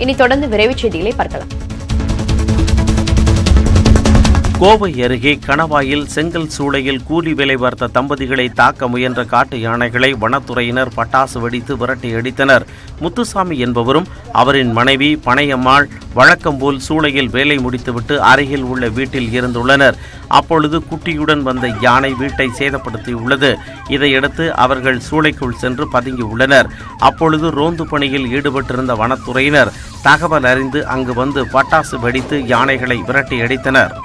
இனி தொடர்ந்து விரைவுச் செய்திகளை பார்க்கலாம். கோவை அருகே கணவாயில் செங்கல் சூளையில் கூலி வேலை பார்த்த தம்பதிகளை தாக்க முயன்ற காட்டு யானைகளை வனத்துறையினர் பட்டாசு வெடித்து விரட்டி அடித்தனர். முத்துசாமி என்பவரும் அவரின் மனைவி பனையம்மாள் வழக்கம்போல் சூளையில் வேலை முடித்துவிட்டு அருகில் உள்ள வீட்டில் இருந்துள்ளனர். அப்பொழுது குட்டியுடன் வந்த யானை வீட்டை சேதப்படுத்தியுள்ளது. இதையடுத்து அவர்கள் சூளைக்குள் சென்று பதுங்கியுள்ளனர். அப்பொழுது ரோந்து பணியில் ஈடுபட்டிருந்த வனத்துறையினர் தகவல் அறிந்து அங்கு வந்து பட்டாசு வெடித்து யானைகளை விரட்டி அடித்தனர்.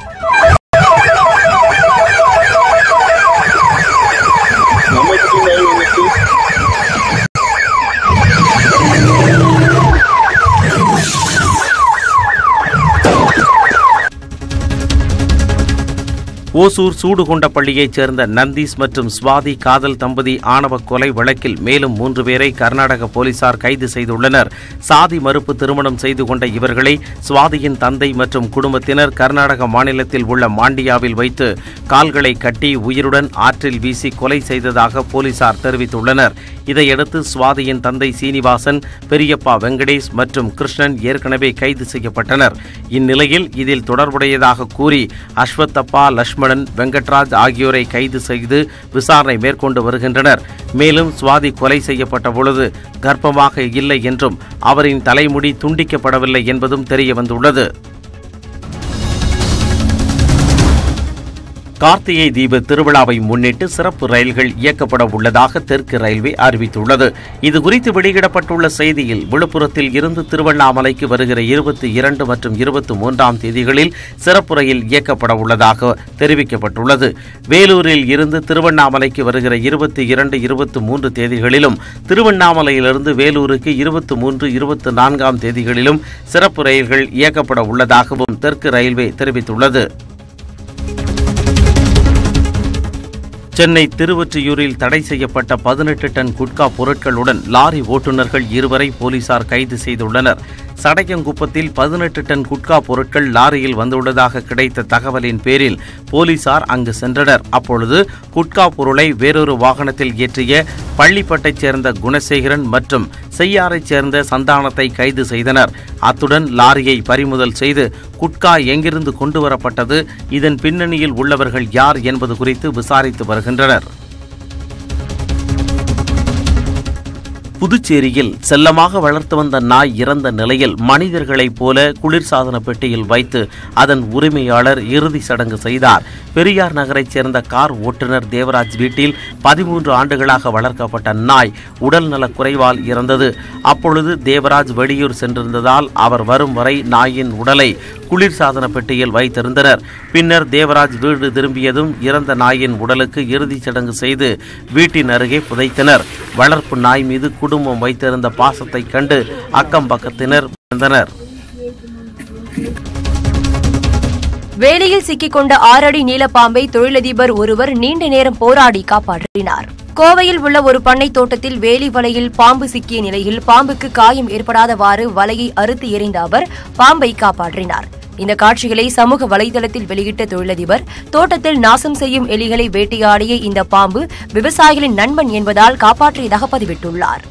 ஓசூர் சூடுகொண்டப்பள்ளியைச் சேர்ந்த நந்தீஸ் மற்றும் சுவாதி காதல் தம்பதி ஆணவ கொலை வழக்கில் மேலும் 3 பேரை கர்நாடக போலீசார் கைது செய்துள்ளனர். சாதி மறுப்பு திருமணம் செய்து கொண்ட இவர்களை சுவாதியின் தந்தை மற்றும் குடும்பத்தினர் கர்நாடக மாநிலத்தில் உள்ள மாண்டியாவில் வைத்து கால்களை கட்டி உயிருடன் ஆற்றில் வீசி கொலை செய்ததாக போலீசார் தெரிவித்துள்ளனர். இதையடுத்து சுவாதியின் தந்தை சீனிவாசன், பெரியப்பா வெங்கடேஷ் மற்றும் கிருஷ்ணன் ஏற்கனவே கைது செய்யப்பட்டனர். இந்நிலையில் இதில் தொடர்புடையதாக கூறி அஸ்வத்தப்பா, லட்சுமணன், வெங்கட்ராஜ் ஆகியோரை கைது செய்து விசாரணை மேற்கொண்டு வருகின்றனர். மேலும் சுவாதி கொலை செய்யப்பட்ட பொழுது கர்ப்பமாக இல்லை என்றும் அவரின் தலைமுடி துண்டிக்கப்படவில்லை என்பதும் தெரியவந்துள்ளது. கார்த்திகை தீப திருவிழாவை முன்னிட்டு சிறப்பு ரயில்கள் இயக்கப்பட உள்ளதாக தெற்கு ரயில்வே அறிவித்துள்ளது. இதுகுறித்து வெளியிடப்பட்டுள்ள செய்தியில் விழுப்புரத்தில் இருந்து திருவண்ணாமலைக்கு வருகிற 22 மற்றும் 23ஆம் தேதிகளில் சிறப்பு ரயில் இயக்கப்பட உள்ளதாக தெரிவிக்கப்பட்டுள்ளது. வேலூரில் இருந்து திருவண்ணாமலைக்கு வருகிற 22, 23 தேதிகளிலும் திருவண்ணாமலையிலிருந்து வேலூருக்கு 23, 24ஆம் தேதிகளிலும் சிறப்பு ரயில்கள் இயக்கப்பட உள்ளதாகவும் தெற்கு ரயில்வே தெரிவித்துள்ளது. சென்னை திருவொற்றியூரில் தடை செய்யப்பட்ட 18 டன் குட்கா பொருட்களுடன் லாரி ஓட்டுநர்கள் 2 போலீசார் கைது செய்துள்ளனர். சடையங்குப்பத்தில் 18 டன் குட்கா பொருட்கள் லாரியில் வந்துள்ளதாக கிடைத்த தகவலின் பேரில் போலீசார் அங்கு சென்றனர். அப்பொழுது குட்கா பொருளை வேறொரு வாகனத்தில் ஏற்றிய பள்ளிப்பட்டைச் சேர்ந்த குணசேகரன் மற்றும் செய்யாரைச் சேர்ந்த சந்தானத்தை கைது செய்தனர். அத்துடன் லாரியை பறிமுதல் செய்து குட்கா எங்கிருந்து கொண்டுவரப்பட்டது, இதன் பின்னணியில் உள்ளவர்கள் யார் என்பது குறித்து விசாரித்து வருகின்றனர். புதுச்சேரியில் செல்லமாக வளர்த்து வந்த நாய் இறந்த நிலையில் மனிதர்களைப் போல குளிர்சாதன பெட்டியில் வைத்து அதன் உரிமையாளர் இறுதி சடங்கு செய்தார். பெரியார் நகரைச் சேர்ந்த கார் ஓட்டுநர் தேவராஜ் வீட்டில் 13 ஆண்டுகளாக வளர்க்கப்பட்ட நாய் உடல்நலக் குறைவால் இறந்தது. அப்பொழுது தேவராஜ் வெளியூர் சென்றிருந்ததால் அவர் வரும் வரை நாயின் உடலை குளிர்சாதன பெட்டியில் வைத்திருந்தனர். பின்னர் தேவராஜ் வீடு திரும்பியதும் இறந்த நாயின் உடலுக்கு இறுதிச் சடங்கு செய்து வீட்டின் அருகே புதைத்தனர். வளர்ப்பு நாய் மீது குடும்பம் வைத்திருந்த பாசத்தை கண்டு அக்கம் பக்கத்தினர் வந்தனர். வேலையில் சிக்கிக்கொண்ட 6 அடி நீள பாம்பை தொழிலதிபர் ஒருவர் நீண்ட நேரம் போராடி காப்பாற்றினார். கோவையில் உள்ள ஒரு பண்ணை தோட்டத்தில் வேலி வலையில் பாம்பு சிக்கிய நிலையில் பாம்புக்கு காயம் ஏற்படாதவாறு வலையை அறுத்து எறிந்த அவர் பாம்பை காப்பாற்றினார். இந்த காட்சிகளை சமூக வலைதளத்தில் வெளியிட்ட தொழிலதிபர், தோட்டத்தில் நாசம் செய்யும் எலிகளை வேட்டையாடிய இந்த பாம்பு விவசாயிகளின் நண்பன் என்பதால் காப்பாற்றியதாக பதிவிட்டுள்ளார்.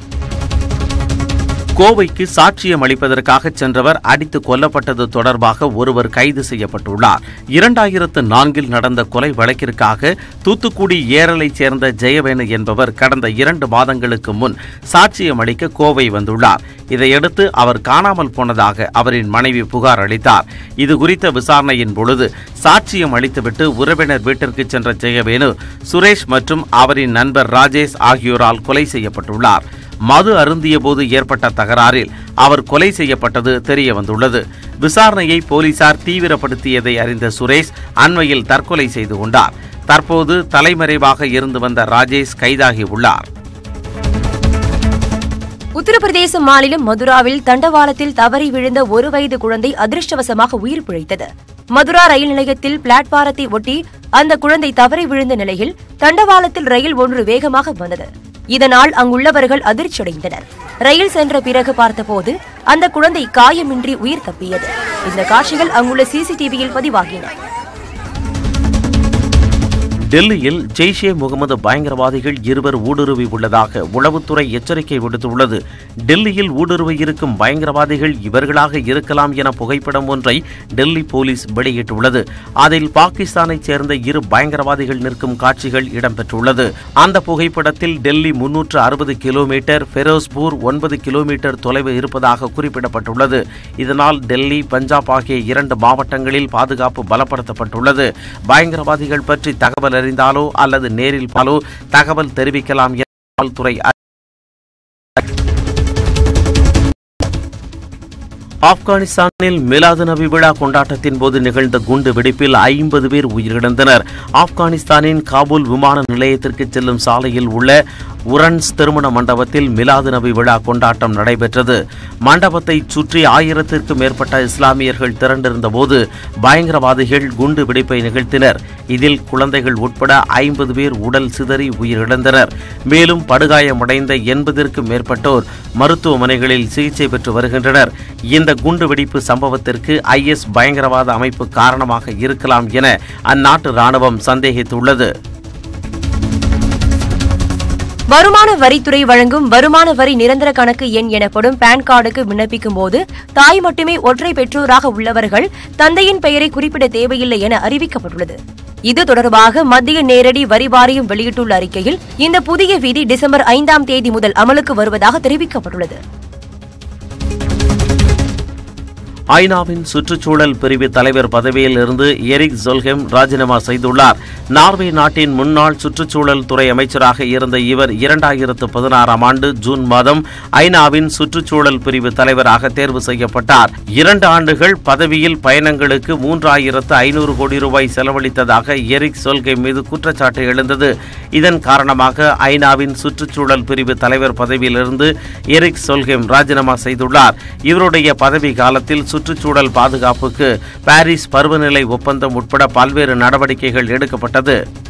கோவைக்கு சாட்சியம் அளிப்பதற்காக சென்றவர் அடித்து கொல்லப்பட்டது தொடர்பாக ஒருவர் கைது செய்யப்பட்டுள்ளார். 2004இல் நடந்த கொலை வழக்கிற்காக தூத்துக்குடி ஏரலைச் சேர்ந்த ஜெயவேணு என்பவர் கடந்த 2 மாதங்களுக்கு முன் சாட்சியம் அளிக்க கோவை வந்துள்ளார். இதையடுத்து அவர் காணாமல் போனதாக அவரின் மனைவி புகார் அளித்தார். இதுகுறித்த விசாரணையின் பொழுது சாட்சியம் அளித்துவிட்டு உறவினர் வீட்டிற்கு சென்ற ஜெயவேணு சுரேஷ் மற்றும் அவரின் நண்பர் ராஜேஷ் ஆகியோரால் கொலை செய்யப்பட்டுள்ளார். மது அருந்திய போது ஏற்பட்ட தகராறில் அவர் கொலை செய்யப்பட்டது தெரிய வந்துள்ளது. விசாரணையை போலீசார் தீவிரப்படுத்தியதை அறிந்த சுரேஷ் அண்மையில் தற்கொலை செய்து கொண்டார். தற்போது தலைமறைவாக இருந்து வந்த ராஜேஷ் கைதாகியுள்ளார். உத்தரப்பிரதேச மாநிலம் மதுராவில் தண்டவாளத்தில் தவறி விழுந்த 1 வயது குழந்தை அதிர்ஷ்டவசமாக உயிர் பிழைத்தது. மதுரா ரயில் நிலையத்தில் பிளாட்பாரத்தை ஒட்டி அந்த குழந்தை தவறி விழுந்த நிலையில் தண்டவாளத்தில் ரயில் ஒன்று வேகமாக வந்தது. இதனால் அங்குள்ளவர்கள் அதிர்ச்சியடைந்தனர். ரயில் சென்ற பிறகு பார்த்தபோது அந்த குழந்தை காயமின்றி உயிர் தப்பியது. இந்த காட்சிகள் அங்குள்ள சிசிடிவியில் பதிவாகின. டெல்லியில் ஜெய்ஷே முகமது பயங்கரவாதிகள் 2 ஊடுருவி உள்ளதாக உளவுத்துறை எச்சரிக்கை விடுத்துள்ளது. டெல்லியில் ஊடுருவி இருக்கும் பயங்கரவாதிகள் இவர்களாக இருக்கலாம் என புகைப்படம் ஒன்றை டெல்லி போலீஸ் வெளியிட்டுள்ளது. அதில் பாகிஸ்தானைச் சேர்ந்த 2 பயங்கரவாதிகள் நிற்கும் காட்சிகள் இடம்பெற்றுள்ளது. அந்த புகைப்படத்தில் டெல்லி 360 கிலோமீட்டர், ஃபெரோஸ்பூர் 9 கிலோமீட்டர் தொலைவு இருப்பதாக குறிப்பிடப்பட்டுள்ளது. இதனால் டெல்லி, பஞ்சாப் ஆகிய 2 மாவட்டங்களில் பாதுகாப்பு பலப்படுத்தப்பட்டுள்ளது. பயங்கரவாதிகள் பற்றி தகவல் அறிந்தாலோ அல்லது நேரில் பாலோ தகவல் தெரிவிக்கலாம் என காவல்துறை. ஆப்கானிஸ்தானில் மிலாது நபி விழா கொண்டாட்டத்தின் போது நிகழ்ந்த குண்டு வெடிப்பில் 50 பேர் உயிரிழந்தனர். ஆப்கானிஸ்தானின் காபூல் விமான நிலையத்திற்கு செல்லும் சாலையில் உள்ள உரன்ஸ் திருமண மண்டபத்தில் மிலாது நபி விழா கொண்டாட்டம் நடைபெற்றது. மண்டபத்தை சுற்றி 1000த்திற்கும் மேற்பட்ட இஸ்லாமியர்கள் திரண்டிருந்த போது பயங்கரவாதிகள் குண்டு வெடிப்பை நிகழ்த்தினர். இதில் குழந்தைகள் உட்பட 50 பேர் உடல் சிதறி உயிரிழந்தனர். மேலும் படுகாயமடைந்த 80ற்கும் மேற்பட்டோர் மருத்துவமனைகளில் சிகிச்சை பெற்று வருகின்றனர். இந்த குண்டுவெடிப்பு சம்பவத்திற்கு IS பயங்கரவாத அமைப்பு காரணமாக இருக்கலாம் என அந்நாட்டு ராணுவம் சந்தேகித்துள்ளது. வருமான வரித்துறை வழங்கும் வருமான வரி நிரந்தர கணக்கு எண் எனப்படும் பான் கார்டுக்கு விண்ணப்பிக்கும் போது தாய் மட்டுமே ஒற்றை பெற்றோராக உள்ளவர்கள் தந்தையின் பெயரை குறிப்பிட தேவையில்லை என அறிவிக்கப்பட்டுள்ளது. இது தொடர்பாக மத்திய நேரடி வரி வாரியம் வெளியிட்டுள்ள அறிக்கையில் இந்த புதிய விதி டிசம்பர் 5ஆம் தேதி முதல் அமலுக்கு வருவதாக தெரிவிக்கப்பட்டுள்ளது. ஐநாவின் சுற்றுச்சூழல் பிரிவு தலைவர் பதவியில் இருந்து எரிக் ஜோல்ஹெம் ராஜினாமா செய்துள்ளார். நார்வே நாட்டின் முன்னாள் சுற்றுச்சூழல் துறை அமைச்சராக இருந்த இவர் 2016ஆம் ஆண்டு ஜூன் மாதம் ஐநாவின் சுற்றுச்சூழல் பிரிவு தலைவராக தேர்வு செய்யப்பட்டார். 2 ஆண்டுகள் பதவியில் பயணங்களுக்கு 3500 கோடி ரூபாய் செலவழித்ததாக எரிக் ஜோல்ஹெம் மீது குற்றச்சாட்டு எழுந்தது. இதன் காரணமாக ஐநாவின் சுற்றுச்சூழல் பிரிவு தலைவர் பதவியிலிருந்து எரிக் ஜோல்ஹெம் ராஜினாமா செய்துள்ளார். இவருடைய பதவி காலத்தில் சுற்றுச்சூழல் பாதுகாப்புக்கு பாரிஸ் பருவநிலை ஒப்பந்தம் உட்பட பல்வேறு நடவடிக்கைகள் எடுக்கப்பட்டது.